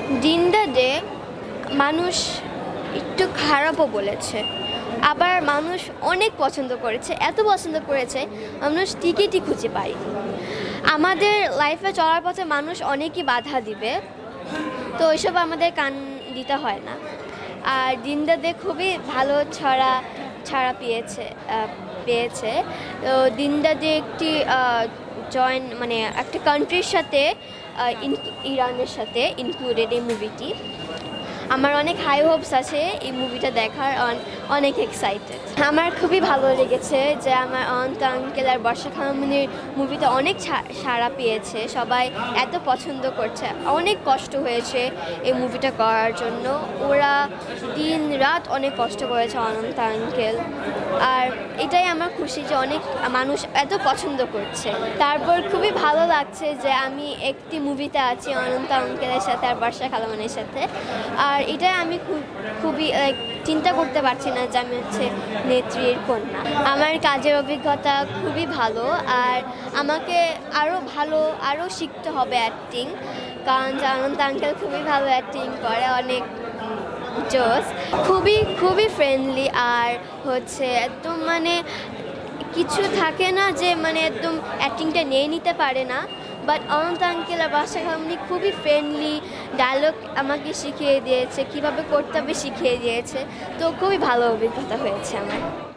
দিনটা ডে মানুষ একটু খারাপও বলেছে, আবার মানুষ অনেক পছন্দ করেছে, এত পছন্দ করেছে মানুষ টিকিটই খুঁজে পায়নি। আমাদের লাইফে চলার পথে মানুষ অনেকই বাধা দিবে, তো ওইসব আমাদের কান দিতে হয় না। আর দিনটা ডে খুবই ভালো ছাড়া পেয়েছে। তো দিনটা ডে একটি মানে একটা কান্ট্রির সাথে ইরানের সাথে ইনক্লুডেড এই মুভিটি। আমার অনেক হাই হোপস আছে এই মুভিটা দেখার, অনেক এক্সাইটেড। আমার খুবই ভালো লেগেছে যে আমার অন্ত আঙ্কেল আর বর্ষা খালামণির মুভিটা অনেক সাড়া পেয়েছে, সবাই এত পছন্দ করছে। অনেক কষ্ট হয়েছে এই মুভিটা করার জন্য, ওরা দিন রাত অনেক কষ্ট করেছে অনন্ত আঙ্কেল। আর এটাই আমার খুশি যে অনেক মানুষ এত পছন্দ করছে। তারপর খুবই ভালো লাগছে যে আমি একটি মুভিতে আছি অনন্ত আঙ্কেলের সাথে আর বর্ষা খালামণির সাথে। আর এটাই আমি খুবই চিন্তা করতে পারছি না যে আমি হচ্ছে নেত্রীর কন্যা। আমার কাজের অভিজ্ঞতা খুবই ভালো, আর আমাকে আরও শিখতে হবে অ্যাক্টিং, কারণ অনন্ত আঙ্কেল খুবই ভালো অ্যাক্টিং করে, অনেক জোস, খুবই ফ্রেন্ডলি। আর হচ্ছে একদম মানে কিছু থাকে না যে মানে একদম অ্যাক্টিংটা নিয়ে নিতে পারে না, বাট অনন্ত আঙ্কেল আর বর্ষা খালামণি খুবই ফ্রেন্ডলি, ডায়লগ আমাকে শিখিয়ে দিয়েছে, কীভাবে করতে হবে শিখিয়ে দিয়েছে। তো খুবই ভালো অভিজ্ঞতা হয়েছে আমার।